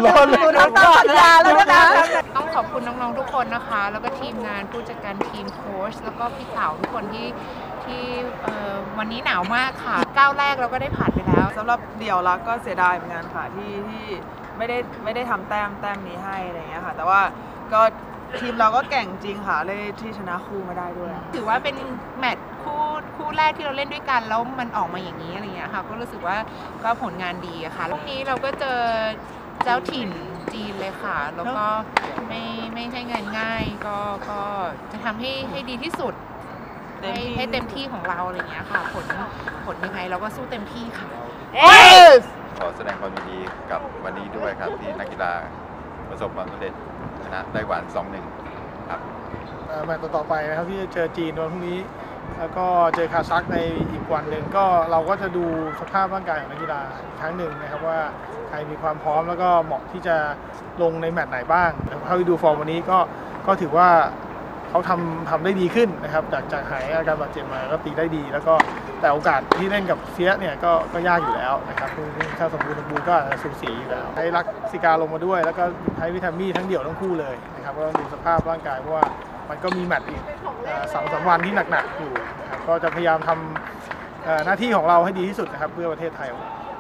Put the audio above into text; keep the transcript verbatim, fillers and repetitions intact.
ร้อนร้อนก่อนลาแล้วนะคะต้องขอบคุณน้องๆทุกคนนะคะแล้วก็ทีมงานผู้จัดการทีมโค้ชแล้วก็พี่เต๋าทุกคนที่ที่วันนี้หนาวมากค่ะก้าวแรกเราก็ได้ผ่านไปแล้วสำหรับเดี่ยวรักก็เสียดายเหมือนกันค่ะที่ที่ไม่ได้ไม่ได้ทำแต้มแต้มนี้ให้อะไรเงี้ยค่ะแต่ว่าก็ทีมเราก็แก่งจริงค่ะเลยที่ชนะคู่มาได้ด้วยถือว่าเป็นแมตช์คู่คู่แรกที่เราเล่นด้วยกันแล้วมันออกมาอย่างนี้อะไรเงี้ยค่ะก็รู้สึกว่าก็ผลงานดีค่ะพรุ่งนี้เราก็เจอเจ้าถิ่นจีนเลยค่ะแล้วก็ไม่ไม่ใช่งานง่ายก็ก็จะทำให้ให้ดีที่สุดให้ให้เต็มที่ของเราอะไรเงี้ยค่ะผลผลยังไงเราก็สู้เต็มที่ค่ะขอแสดงความยินดีกับวันนี้ด้วยครับที่นักกีฬาประสบความสำเร็จชนะไต้หวัน สองหนึ่ง ครับแมตช์ต่อไปนะครับที่จะเจอจีนวันพรุ่งนี้แล้วก็เจอคาซัคในอีกวันหนึ่งก็เราก็จะดูสภาพร่างกายของนักกีฬาอีกครั้งหนึ่งนะครับว่าใครมีความพร้อมแล้วก็เหมาะที่จะลงในแมตช์ไหนบ้างถ้าไปดูฟอร์มวันนี้ก็ก็ถือว่าเขาทำทำได้ดีขึ้นนะครับจากจากหายอาการบาดเจ็บมาก็ตีได้ดีแล้วก็แต่โอกาสที่เล่นกับเซียเนี่ยก็ก็ยากอยู่แล้วนะครับถ้าสมบูรณ์สมบูรณ์ก็สูสีอยู่แล้วให้ลักซิกาลงมาด้วยแล้วก็ให้วิทามี่ทั้งเดี่ยวทั้งคู่เลยนะครับก็ต้องดูสภาพร่างกายเพราะว่ามันก็มีแมตช์อีกสองสามวันที่หนักๆอยู่นะครับก็จะพยายามทำหน้าที่ของเราให้ดีที่สุดนะครับเพื่อประเทศไทย